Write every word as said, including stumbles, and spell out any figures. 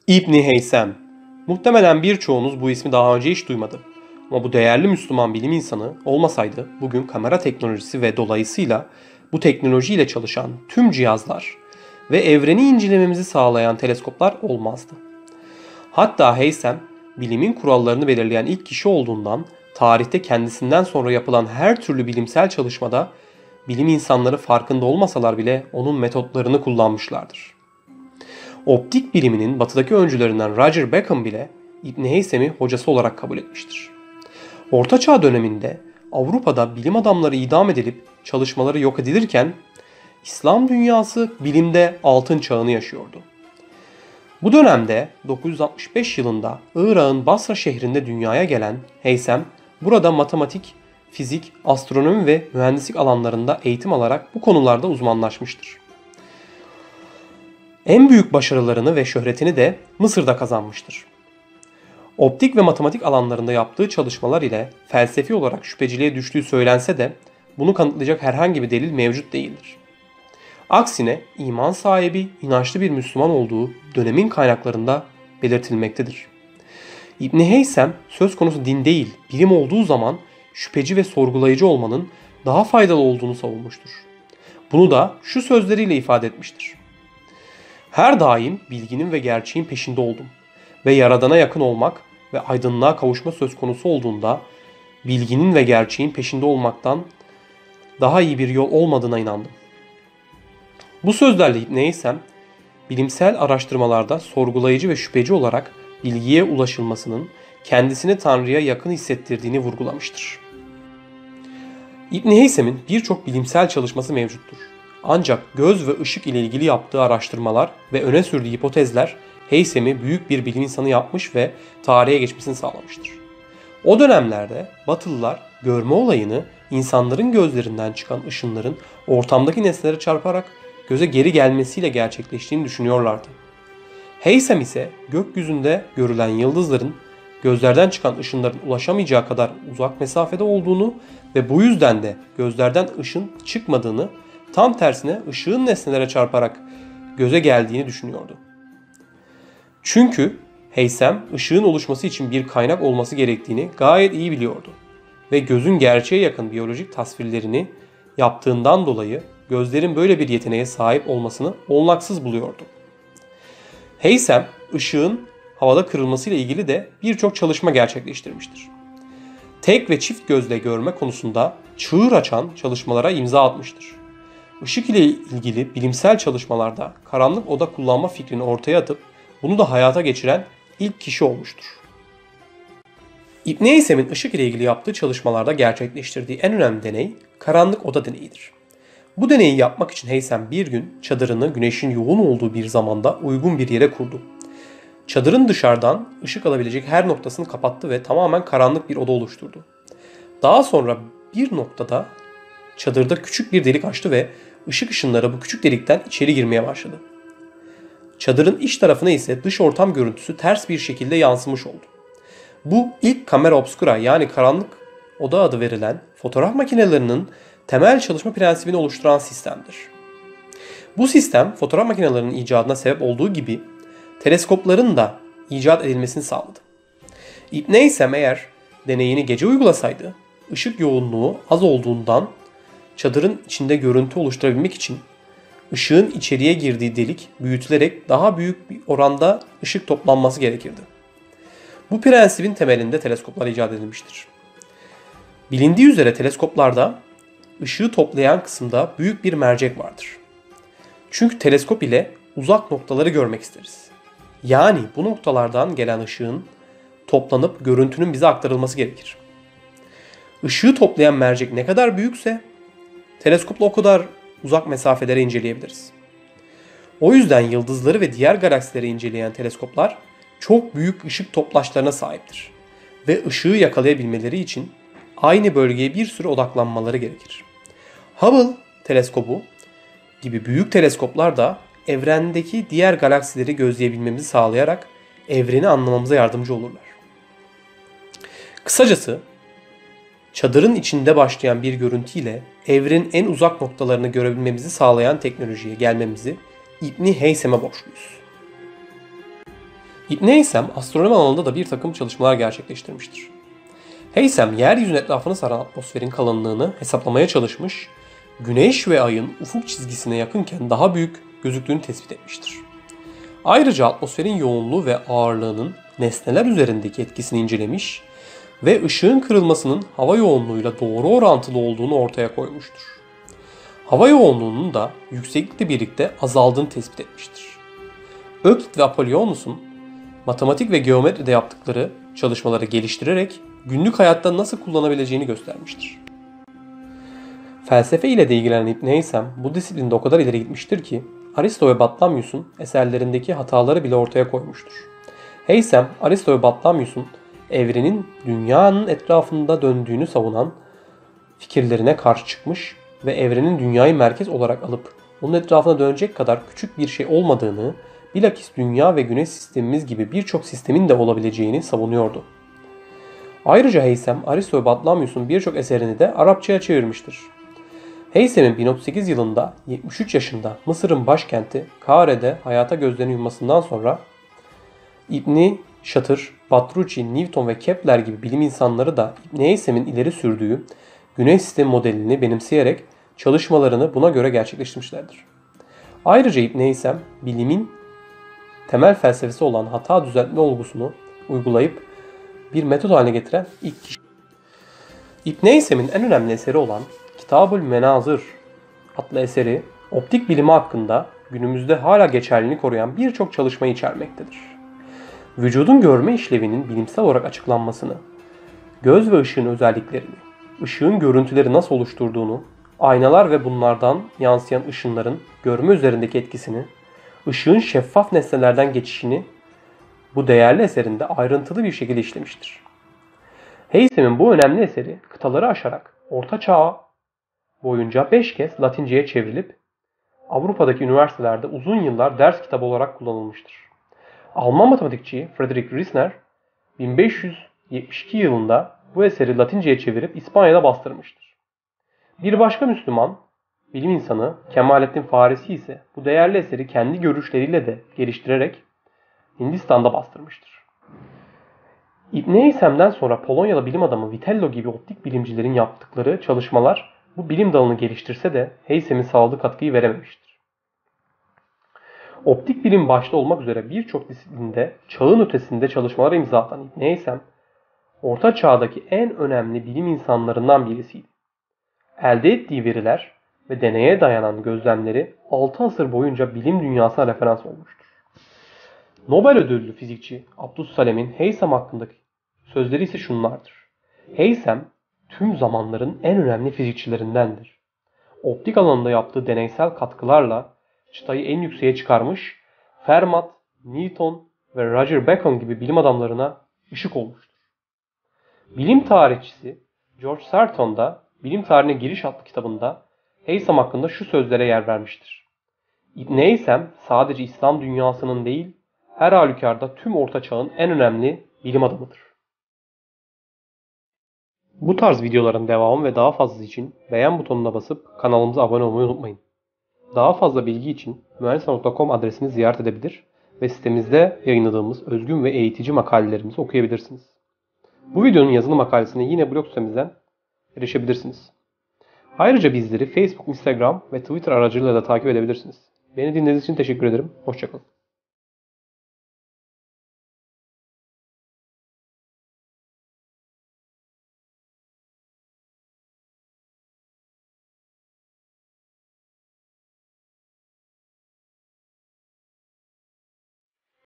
İbni Heysem. Muhtemelen birçoğunuz bu ismi daha önce hiç duymadı. Ama bu değerli Müslüman bilim insanı olmasaydı bugün kamera teknolojisi ve dolayısıyla bu teknolojiyle çalışan tüm cihazlar ve evreni incelememizi sağlayan teleskoplar olmazdı. Hatta Heysem bilimin kurallarını belirleyen ilk kişi olduğundan tarihte kendisinden sonra yapılan her türlü bilimsel çalışmada bilim insanları farkında olmasalar bile onun metotlarını kullanmışlardır. Optik biliminin batıdaki öncülerinden Roger Bacon bile İbn Heysem'i hocası olarak kabul etmiştir. Orta Çağ döneminde Avrupa'da bilim adamları idam edilip çalışmaları yok edilirken İslam dünyası bilimde altın çağını yaşıyordu. Bu dönemde dokuz yüz altmış beş yılında Irak'ın Basra şehrinde dünyaya gelen Heysem burada matematik, fizik, astronomi ve mühendislik alanlarında eğitim alarak bu konularda uzmanlaşmıştır. En büyük başarılarını ve şöhretini de Mısır'da kazanmıştır. Optik ve matematik alanlarında yaptığı çalışmalar ile felsefi olarak şüpheciliğe düştüğü söylense de bunu kanıtlayacak herhangi bir delil mevcut değildir. Aksine iman sahibi, inançlı bir Müslüman olduğu dönemin kaynaklarında belirtilmektedir. İbn Heysem söz konusu din değil, bilim olduğu zaman şüpheci ve sorgulayıcı olmanın daha faydalı olduğunu savunmuştur. Bunu da şu sözleriyle ifade etmiştir. Her daim bilginin ve gerçeğin peşinde oldum ve Yaradan'a yakın olmak ve aydınlığa kavuşma söz konusu olduğunda bilginin ve gerçeğin peşinde olmaktan daha iyi bir yol olmadığına inandım. Bu sözlerle İbn Heysem, bilimsel araştırmalarda sorgulayıcı ve şüpheci olarak bilgiye ulaşılmasının kendisini Tanrı'ya yakın hissettirdiğini vurgulamıştır. İbn Heysem'in birçok bilimsel çalışması mevcuttur. Ancak göz ve ışık ile ilgili yaptığı araştırmalar ve öne sürdüğü hipotezler Heysem'i büyük bir bilim insanı yapmış ve tarihe geçmesini sağlamıştır. O dönemlerde Batılılar görme olayını insanların gözlerinden çıkan ışınların ortamdaki nesnelere çarparak göze geri gelmesiyle gerçekleştiğini düşünüyorlardı. Heysem ise gökyüzünde görülen yıldızların gözlerden çıkan ışınların ulaşamayacağı kadar uzak mesafede olduğunu ve bu yüzden de gözlerden ışın çıkmadığını, tam tersine ışığın nesnelere çarparak göze geldiğini düşünüyordu. Çünkü Heysem ışığın oluşması için bir kaynak olması gerektiğini gayet iyi biliyordu ve gözün gerçeğe yakın biyolojik tasvirlerini yaptığından dolayı gözlerin böyle bir yeteneğe sahip olmasını olaksız buluyordu. Heysem ışığın havada kırılmasıyla ilgili de birçok çalışma gerçekleştirmiştir. Tek ve çift gözle görme konusunda çığır açan çalışmalara imza atmıştır. Işık ile ilgili bilimsel çalışmalarda karanlık oda kullanma fikrini ortaya atıp bunu da hayata geçiren ilk kişi olmuştur. İbn Heysem'in ışık ile ilgili yaptığı çalışmalarda gerçekleştirdiği en önemli deney karanlık oda deneyidir. Bu deneyi yapmak için Heysem bir gün çadırını güneşin yoğun olduğu bir zamanda uygun bir yere kurdu. Çadırın dışarıdan ışık alabilecek her noktasını kapattı ve tamamen karanlık bir oda oluşturdu. Daha sonra bir noktada çadırda küçük bir delik açtı ve ışık ışınları bu küçük delikten içeri girmeye başladı. Çadırın iç tarafına ise dış ortam görüntüsü ters bir şekilde yansımış oldu. Bu ilk kamera obscura yani karanlık oda adı verilen fotoğraf makinelerinin temel çalışma prensibini oluşturan sistemdir. Bu sistem fotoğraf makinelerinin icadına sebep olduğu gibi teleskopların da icat edilmesini sağladı. İbn Heysem eğer deneyini gece uygulasaydı ışık yoğunluğu az olduğundan çadırın içinde görüntü oluşturabilmek için ışığın içeriye girdiği delik büyütülerek daha büyük bir oranda ışık toplanması gerekirdi. Bu prensibin temelinde teleskoplar icat edilmiştir. Bilindiği üzere teleskoplarda ışığı toplayan kısımda büyük bir mercek vardır. Çünkü teleskop ile uzak noktaları görmek isteriz. Yani bu noktalardan gelen ışığın toplanıp görüntünün bize aktarılması gerekir. Işığı toplayan mercek ne kadar büyükse teleskopla o kadar uzak mesafelere inceleyebiliriz. O yüzden yıldızları ve diğer galaksileri inceleyen teleskoplar çok büyük ışık toplaçlarına sahiptir. Ve ışığı yakalayabilmeleri için aynı bölgeye bir süre odaklanmaları gerekir. Hubble teleskobu gibi büyük teleskoplar da evrendeki diğer galaksileri gözleyebilmemizi sağlayarak evreni anlamamıza yardımcı olurlar. Kısacası çadırın içinde başlayan bir görüntüyle evrenin en uzak noktalarını görebilmemizi sağlayan teknolojiye gelmemizi İbn Heysem'e borçluyuz. İbn Heysem astronomi alanında da bir takım çalışmalar gerçekleştirmiştir. Heysem, yeryüzünün etrafını saran atmosferin kalınlığını hesaplamaya çalışmış, Güneş ve Ay'ın ufuk çizgisine yakınken daha büyük gözüktüğünü tespit etmiştir. Ayrıca atmosferin yoğunluğu ve ağırlığının nesneler üzerindeki etkisini incelemiş ve ışığın kırılmasının hava yoğunluğuyla doğru orantılı olduğunu ortaya koymuştur. Hava yoğunluğunun da yükseklikle birlikte azaldığını tespit etmiştir. Öklit ve Apollonius'un matematik ve geometride yaptıkları çalışmaları geliştirerek günlük hayatta nasıl kullanabileceğini göstermiştir. Felsefe ile de ilgilenen İbn Heysem bu disiplinde o kadar ileri gitmiştir ki Aristo ve Batlamyus'un eserlerindeki hataları bile ortaya koymuştur. Heysem, Aristo ve Batlamyus'un evrenin dünyanın etrafında döndüğünü savunan fikirlerine karşı çıkmış ve evrenin dünyayı merkez olarak alıp onun etrafına dönecek kadar küçük bir şey olmadığını, bilakis dünya ve güneş sistemimiz gibi birçok sistemin de olabileceğini savunuyordu. Ayrıca Heysem, Aristo ve Batlamyus'un birçok eserini de Arapçaya çevirmiştir. Heysem'in bin otuz sekiz yılında yetmiş üç yaşında Mısır'ın başkenti Kahire'de hayata gözlerini yummasından sonra İbn Şatır, Batruci, Newton ve Kepler gibi bilim insanları da İbn Heysem'in ileri sürdüğü güneş sistemi modelini benimseyerek çalışmalarını buna göre gerçekleştirmişlerdir. Ayrıca İbn Heysem, bilimin temel felsefesi olan hata düzeltme olgusunu uygulayıp bir metot haline getiren ilk kişi. İbn Heysem'in en önemli eseri olan Kitab-ül Menazır adlı eseri optik bilimi hakkında günümüzde hala geçerliliğini koruyan birçok çalışmayı içermektedir. Vücudun görme işlevinin bilimsel olarak açıklanmasını, göz ve ışığın özelliklerini, ışığın görüntüleri nasıl oluşturduğunu, aynalar ve bunlardan yansıyan ışınların görme üzerindeki etkisini, ışığın şeffaf nesnelerden geçişini bu değerli eserinde ayrıntılı bir şekilde işlemiştir. Heysem'in bu önemli eseri kıtaları aşarak Orta Çağ boyunca beş kez Latinceye çevrilip Avrupa'daki üniversitelerde uzun yıllar ders kitabı olarak kullanılmıştır. Alman matematikçi Friedrich Riesner bin beş yüz yetmiş iki yılında bu eseri Latinceye çevirip İspanya'da bastırmıştır. Bir başka Müslüman bilim insanı Kemalettin Farisi ise bu değerli eseri kendi görüşleriyle de geliştirerek Hindistan'da bastırmıştır. İbn Heysem'den sonra Polonyalı bilim adamı Vitello gibi optik bilimcilerin yaptıkları çalışmalar bu bilim dalını geliştirse de Heysem'in sağladığı katkıyı verememiştir. Optik bilim başta olmak üzere birçok disiplinde çağın ötesinde çalışmalara imza atan İbn Heysem, Orta Çağ'daki en önemli bilim insanlarından birisiydi. Elde ettiği veriler ve deneye dayanan gözlemleri altı asır boyunca bilim dünyasına referans olmuştur. Nobel ödüllü fizikçi Abdüssalem'in Heysem hakkındaki sözleri ise şunlardır. Heysem, tüm zamanların en önemli fizikçilerindendir. Optik alanında yaptığı deneysel katkılarla çıtayı en yükseğe çıkarmış, Fermat, Newton ve Roger Bacon gibi bilim adamlarına ışık olmuştur. Bilim tarihçisi George Sarton da Bilim Tarihine Giriş adlı kitabında Heysem hakkında şu sözlere yer vermiştir. İbn Heysem sadece İslam dünyasının değil, her halükarda tüm Orta Çağ'ın en önemli bilim adamıdır. Bu tarz videoların devamı ve daha fazlası için beğen butonuna basıp kanalımıza abone olmayı unutmayın. Daha fazla bilgi için mühendisler nokta com adresini ziyaret edebilir ve sitemizde yayınladığımız özgün ve eğitici makalelerimizi okuyabilirsiniz. Bu videonun yazılı makalesine yine blog sitemizden erişebilirsiniz. Ayrıca bizleri Facebook, Instagram ve Twitter aracılığıyla da takip edebilirsiniz. Beni dinlediğiniz için teşekkür ederim. Hoşça kalın.